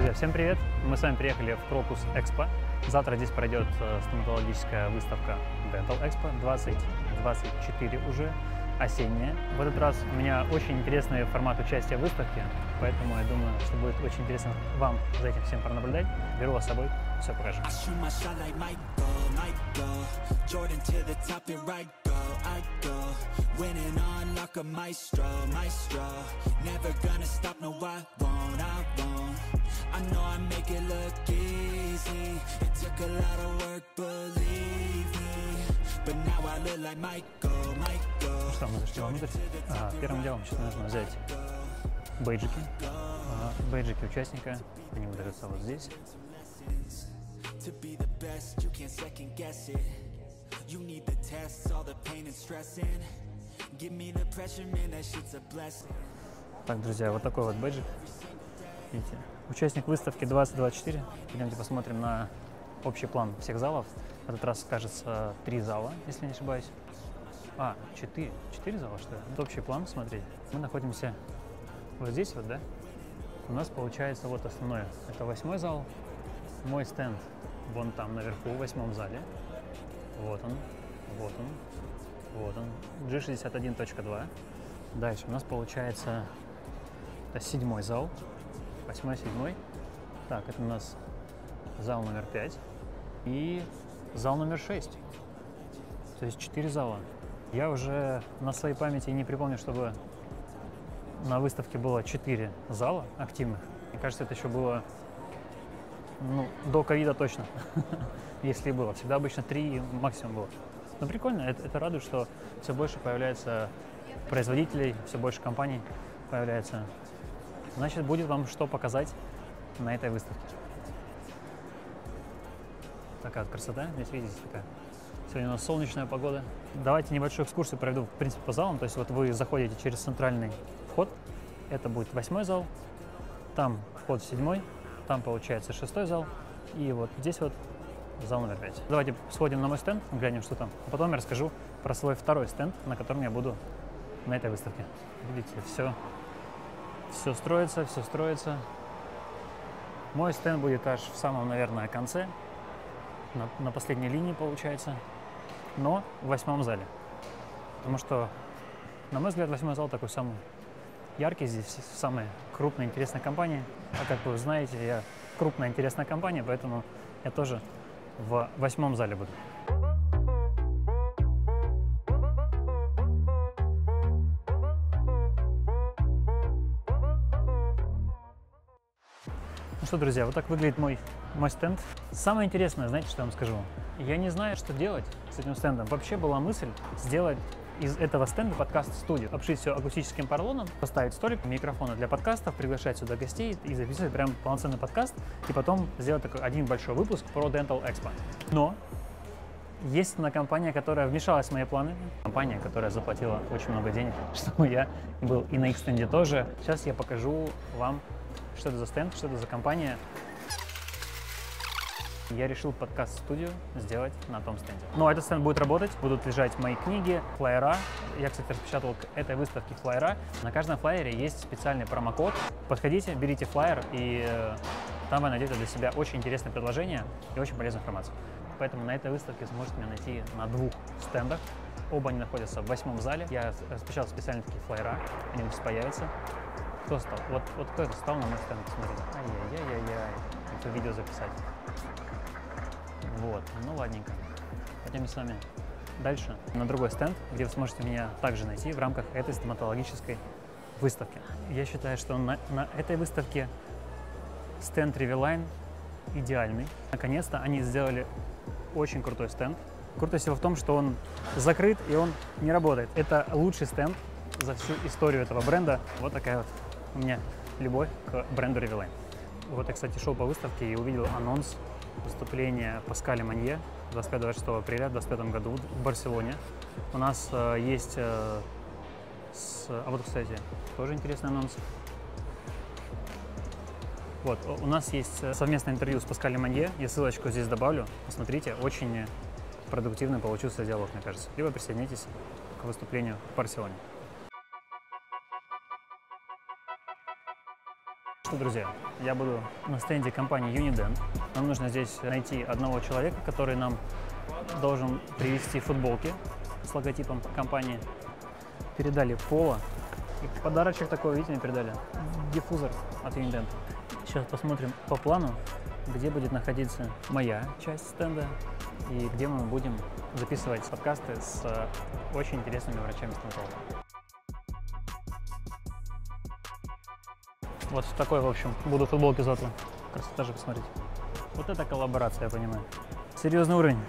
Друзья, всем привет! Мы с вами приехали в Крокус Экспо. Завтра здесь пройдет стоматологическая выставка Dental Expo 2024 уже, осенняя. В этот раз у меня очень интересный формат участия в выставке, поэтому я думаю, что будет очень интересно вам за этим всем пронаблюдать. Беру вас с собой, все покажу. I know I make it look easy. It took a lot of work, believe me. But now I look like Michael. Ну что, мы зашли вовнутрь. Первым делом сейчас нужно взять бейджики. Бейджики участника. Они выдаются вот здесь. To be the best, you can't second guess it. You need the tests, all the pain and stressing. Give me the pressure, man, that shit's a blessing. Так, друзья, вот такой вот бейджик. Видите? Участник выставки 2024. Пойдемте посмотрим на общий план всех залов. В этот раз, кажется, 3 зала, если не ошибаюсь. 4. 4 зала, что ли? Это общий план, смотрите. Мы находимся вот здесь вот, да? У нас получается вот основное. Это 8-й зал. Мой стенд вон там наверху, в 8-м зале. Вот он, вот он, вот он. G61.2. Дальше у нас получается это 7-й зал. 8-й, 7-й. Так, это у нас зал номер 5 и зал номер 6. То есть 4 зала. Я уже на своей памяти не припомню, чтобы на выставке было 4 зала активных. Мне кажется, это еще было до ковида точно, если и было. Всегда обычно 3 максимум было. Но прикольно, это радует, что все больше появляется производителей, все больше компаний появляется. Значит, будет вам что показать на этой выставке. Такая вот красота, здесь видите, такая. Сегодня у нас солнечная погода. Давайте небольшую экскурсию проведу, в принципе, по залам. То есть вот вы заходите через центральный вход, это будет 8-й зал, там вход в 7-й, там получается 6-й зал, и вот здесь вот зал номер 5. Давайте сходим на мой стенд, глянем, что там. А потом я расскажу про свой второй стенд, на котором я буду на этой выставке. Видите, все строится, все строится. Мой стенд будет аж в самом, наверное, конце, на последней линии получается, но в 8-м зале. Потому что, на мой взгляд, 8-й зал такой самый яркий, здесь самая крупная, интересная компания. А как вы знаете, я крупная, интересная компания, поэтому я тоже в 8-м зале буду. Ну что, друзья, вот так выглядит мой стенд. Самое интересное, знаете, что я вам скажу? Я не знаю, что делать с этим стендом. Вообще была мысль сделать из этого стенда подкаст-студию. Обшить все акустическим поролоном, поставить столик, микрофоны для подкастов, приглашать сюда гостей и записывать прям полноценный подкаст. И потом сделать такой один большой выпуск про Dental Expo. Но есть одна компания, которая вмешалась в мои планы. Компания, которая заплатила очень много денег, чтобы я был и на их стенде тоже. Сейчас я покажу вам, что это за стенд, что это за компания. Я решил подкаст-студию сделать на том стенде. Но этот стенд будет работать, будут лежать мои книги, флайера. Я, кстати, распечатал к этой выставке флайера. На каждом флайере есть специальный промокод. Подходите, берите флайер, и там вы найдете для себя очень интересное предложение и очень полезную информацию. Поэтому на этой выставке сможете меня найти на 2 стендах. Оба они находятся в 8-м зале. Я распечатал специально такие флайера, они здесь появятся. Кто стал? Вот кто это стал на мой стенд? Смотрите. Ай-яй-яй-яй. Это видео записать. Вот, ну ладненько. Пойдем с вами дальше на другой стенд, где вы сможете меня также найти в рамках этой стоматологической выставки. Я считаю, что на этой выставке стенд Riviline идеальный. Наконец-то они сделали очень крутой стенд. Крутость его в том, что он закрыт и он не работает. Это лучший стенд за всю историю этого бренда. Вот такая вот у меня любовь к бренду Riviline. Вот я, кстати, шел по выставке и увидел анонс выступления Паскаля Манье 25-26 апреля в 2025 году в Барселоне. У нас есть... вот, кстати, тоже интересный анонс. Вот, у нас есть совместное интервью с Паскалем Манье. Я ссылочку здесь добавлю. Посмотрите, очень продуктивный получился диалог, мне кажется. Либо присоединяйтесь к выступлению в Барселоне. Что, друзья, я буду на стенде компании Unident. Нам нужно здесь найти одного человека, который нам должен привезти футболки с логотипом компании. Передали поло. И подарочек такой, видите, мне передали. Диффузор от Unident. Сейчас посмотрим по плану, где будет находиться моя часть стенда и где мы будем записывать подкасты с очень интересными врачами-стоматологами. Вот в такой, в общем, будут футболки завтра. Красота же, посмотрите. Вот это коллаборация, я понимаю. Серьезный уровень.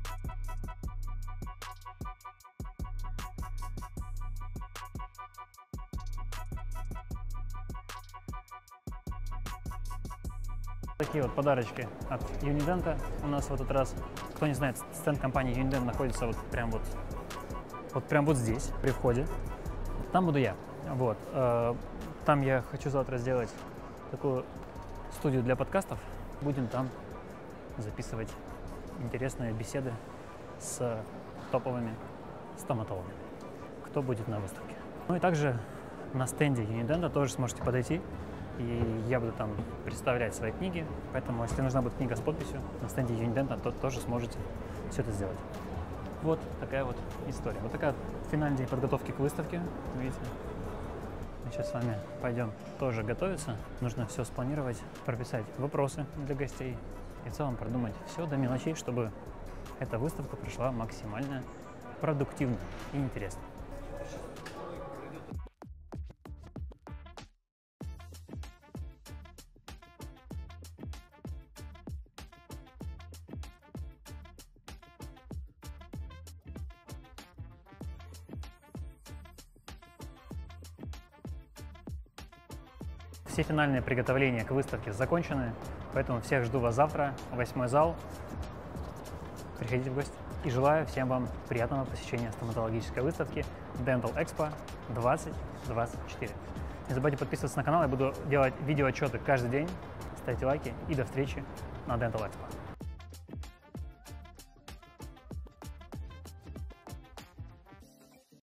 Такие вот подарочки от Unident. У нас в этот раз, кто не знает, стенд компании Unident находится вот прям вот здесь, при входе. Там буду я. Вот. Там я хочу завтра сделать такую студию для подкастов. Будем там записывать интересные беседы с топовыми стоматологами, кто будет на выставке. Ну и также на стенде Unident тоже сможете подойти, и я буду там представлять свои книги. Поэтому, если нужна будет книга с подписью на стенде Unident, то тоже сможете все это сделать. Вот такая вот история. Вот такая финальный день подготовки к выставке. Видите? Мы сейчас с вами пойдем тоже готовиться. Нужно все спланировать, прописать вопросы для гостей и в целом продумать все до мелочей, чтобы эта выставка прошла максимально продуктивно и интересно. Все финальные приготовления к выставке закончены, поэтому всех жду вас завтра, 8-й зал. Приходите в гости. И желаю всем вам приятного посещения стоматологической выставки Dental Expo 2024. Не забывайте подписываться на канал, я буду делать видеоотчеты каждый день. Ставьте лайки и до встречи на Dental Expo.